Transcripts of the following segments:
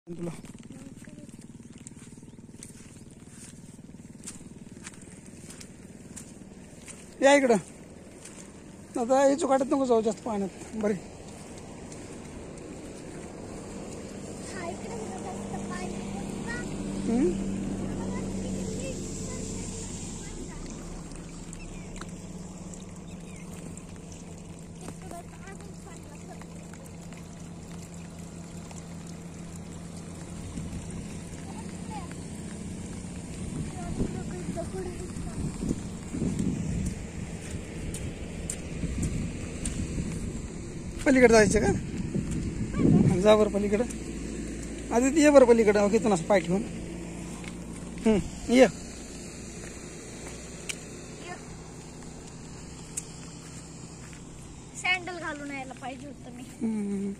तुला या इकडं आता हे चुकाटत नको जाऊ जास्त पाण्यात बरे. पलीकडे जायचं का? जा बरं पलीकडं. आधी ये बरं पलीकडं. घेतो असं पाय ठेवून. ये सॅन्डल घालून यायला पाहिजे होतं मी.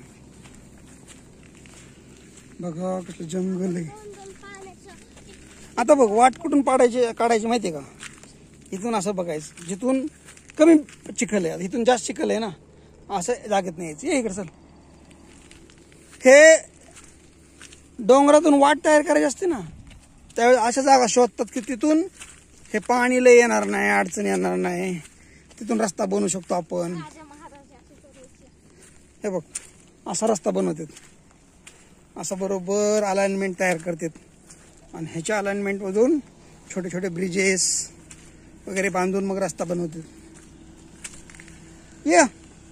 बघा कसलं जंगल आहे. आता बघ वाट कुठून काढायची माहितीये का? इथून असं बघायचं जिथून कमी चिखल आहे. इथून जास्त चिखल आहे ना, असं जागेत नाही यायचं. ये इकडे चल. हे डोंगरातून वाट तयार करायची असते ना, त्यावेळेस अशा जागा शोधतात की तिथून हे पाणी लय येणार नाही, अडचण येणार नाही, तिथून रस्ता बनवू शकतो आपण. हे बघ असा रस्ता बनवतात. असं बरोबर अलाइनमेंट तयार करतात आणि ह्याच्या अलाइनमेंट मधून छोटे छोटे ब्रिजेस वगैरे बांधून मग रस्ता बनवतात. या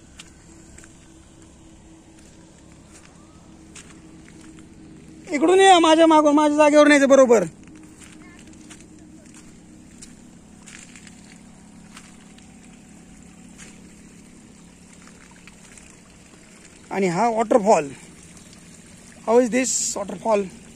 इकडून ये माझ्या मागून. माझ्या जागेवर नाही बरोबर. आणि हा waterfall. How is this waterfall?